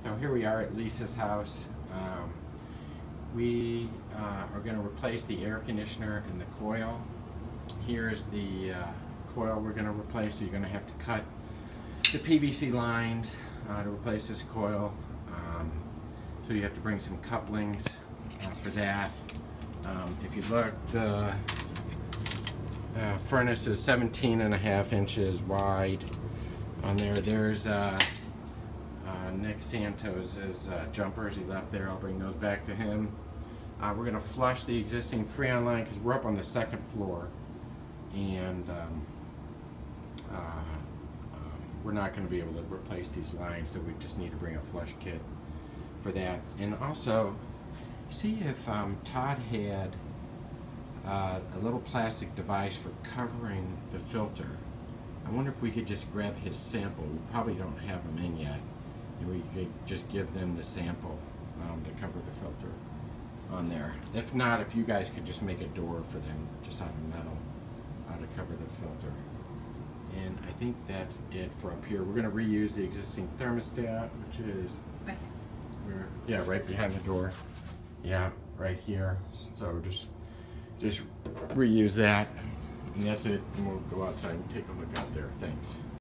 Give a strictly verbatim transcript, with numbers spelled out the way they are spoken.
So here we are at Lisa's house. Um, we uh, are going to replace the air conditioner and the coil. Here's the uh, coil we're going to replace. So you're going to have to cut the P V C lines uh, to replace this coil. Um, so you have to bring some couplings uh, for that. Um, if you look, the uh, furnace is seventeen and a half inches wide. On there, there's uh, uh, Nick Santos's uh, jumpers he left there. I'll bring those back to him. Uh, we're going to flush the existing Freon line because we're up on the second floor, and um, uh, um, we're not going to be able to replace these lines, so we just need to bring a flush kit for that. And also, see if um, Todd had uh, a little plastic device for covering the filter. I wonder if we could just grab his sample. We probably don't have them in yet. And we could just give them the sample um, to cover the filter on there. If not, if you guys could just make a door for them, just out of metal, uh, to cover the filter. And I think that's it for up here. We're going to reuse the existing thermostat, which is Right. where, yeah, right behind the door. Yeah, right here. So just just reuse that. And that's it, and we'll go outside and take a look out there. Thanks.